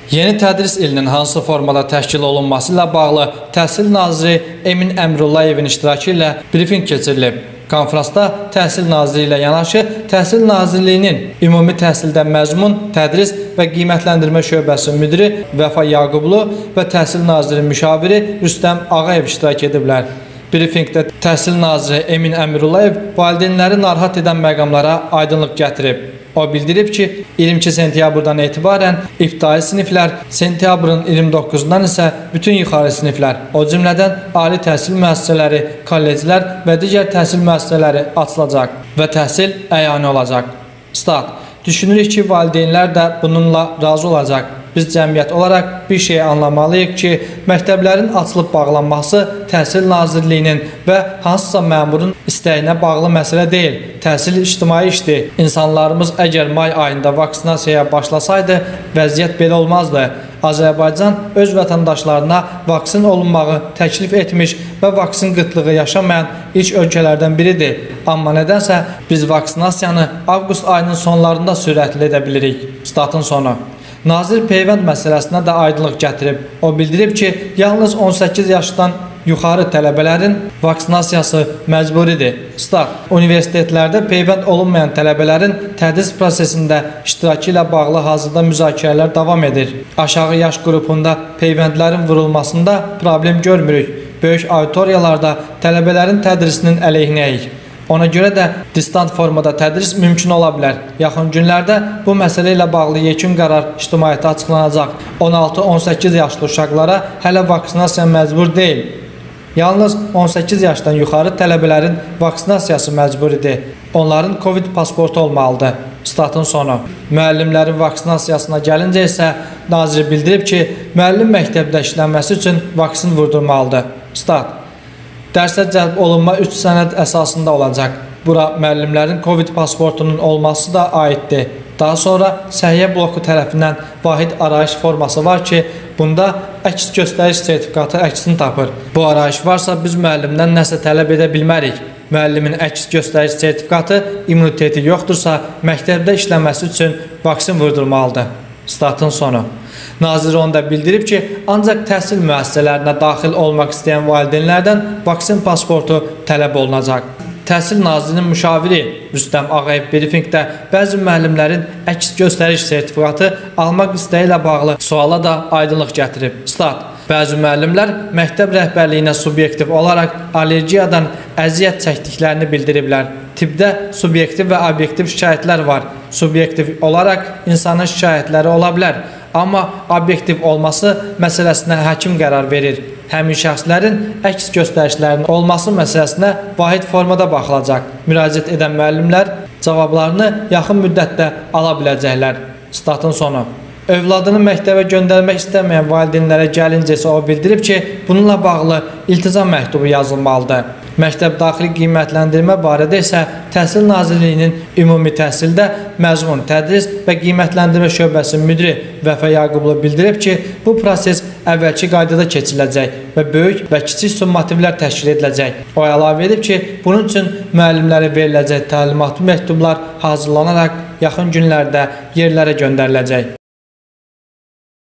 Yeni tədris ilinin hansı formada təşkil olunması ilə bağlı Təhsil Naziri Emin Əmrullayevin iştirakı ilə brifing keçirilib. Konfransda Təhsil Naziri ilə yanaşı Təhsil Nazirliyinin Ümumi Təhsildə Məzmun, Tədris və Qiymətləndirmə Şöbəsi müdiri Vəfa Yaqublu və Təhsil Naziri müşaviri Rüstəm Ağayev iştirak ediblər. Brifingdə Təhsil Naziri Emin Əmrullayev valideynləri narahat edən məqamlara aydınlıq gətirib. O bildirib ki, 22 sentyabrdan etibarən ibtidai siniflər, sentyabrın 29-dan isə bütün yuxarı siniflər, o cümlədən ali təhsil müəssisələri, kolleclər və digər təhsil müəssisələri açılacaq və təhsil əyani olacaq. Stat. Düşünürük ki, valideynlər də bununla razı olacaq. Biz cəmiyyət olaraq bir şey anlamalıyıq ki, məktəblərin açılıb bağlanması Təhsil Nazirliyinin və hansısa məmurun istəyinə bağlı məsələ deyil. Təhsil ictimai işdir. İnsanlarımız əgər may ayında vaksinasiyaya başlasaydı, vəziyyət belə olmazdı. Azərbaycan öz vətəndaşlarına vaksin olunmağı təklif etmiş və vaksin qıtlığı yaşamayan ilk ölkələrdən biridir. Amma nədənsə biz vaksinasiyanı avqust ayının sonlarında sürətli edə bilirik. Statın sonu. Nazir peyvənd məsələsinə də aydınlıq gətirib. O bildirib ki, yalnız 18 yaşdan yuxarı tələbələrin vaksinasiyası məcburidir. Stat. Universitetlərdə peyvənd olunmayan tələbələrin tədris prosesində iştirakı ilə bağlı hazırda müzakirələr davam edir. Aşağı yaş qrupunda peyvəndlərin vurulmasında problem görmürük. Böyük auditoriyalarda tələbələrin tədrisinin əleyhinəyik. Ona görə də distant formada tədris mümkün ola bilər. Yaxın günlərdə bu məsələ ilə bağlı yekun qərar ictimaiyyətə açıqlanacaq. 16-18 yaşlı uşaqlara hələ vaksinasiya məcbur deyil. Yalnız 18 yaşdan yuxarı tələbələrin vaksinasiyası məcburidir. Onların COVID pasportu olmalıdır. Statın sonu. Müəllimlərin vaksinasiyasına gəlincə isə nazir bildirib ki, müəllim məktəbdə işlənməsi üçün vaksin vurdurmalıdır. Stat. Dərsə cəlb olunma 3 sənəd əsasında olacaq. Bura müəllimlərin COVID pasportunun olması da aiddir. Daha sonra səhiyyə bloku tərəfindən vahid arayış forması var ki, bunda əks göstəriş sertifikatı əksini tapır. Bu arayış varsa biz müəllimdən nəsə tələb edə bilmərik. Müəllimin əks göstəriş sertifikatı immuniteti yoxdursa, məktəbdə işləməsi üçün vaksin vurdurmalıdır. Statın sonu. Nazir onu da bildirib ki, ancaq təhsil müəssisələrinə daxil olmaq istəyən valideynlərdən vaksin pasportu tələb olunacaq. Təhsil Nazirinin müşaviri Rüstəm Ağayev brifingdə bəzi müəllimlərin əks göstəriş sertifikatı almaq istəyi ilə bağlı suala da aydınlıq gətirib. Stat. Bəzi müəllimlər məktəb rəhbərliyinə subyektiv olaraq allergiyadan əziyyət çəkdiklərini bildiriblər. Tibbdə subyektiv və obyektiv şikayətlər var. Subyektiv olaraq insanın şikayətləri ola bilər. Amma obyektiv olması məsələsinə həkim qərar verir. Həmin şəxslərin əks göstərişlərinin olması məsələsinə vahid formada baxılacaq. Müraciət edən müəllimlər cavablarını yaxın müddətdə ala biləcəklər. Statın sonu. Övladını məktəbə göndərmək istəməyən valideynlərə gəlincə isə o bildirib ki, bununla bağlı iltizam məktubu yazılmalıdır. Məktəb daxili qiymətləndirmə barədə isə Təhsil Nazirliyinin Ümumi Təhsildə Məzmun, Tədris və Qiymətləndirmə Şöbəsi müdiri Vəfa Yaqublu bildirib ki, bu proses əvvəlki qaydada keçiriləcək və böyük və kiçik summativlər təşkil ediləcək. O əlavə edib ki, bunun üçün müəllimlərə veriləcək təlimat məktublar hazırlanaraq yaxın günlərdə yerlərə göndəriləcək.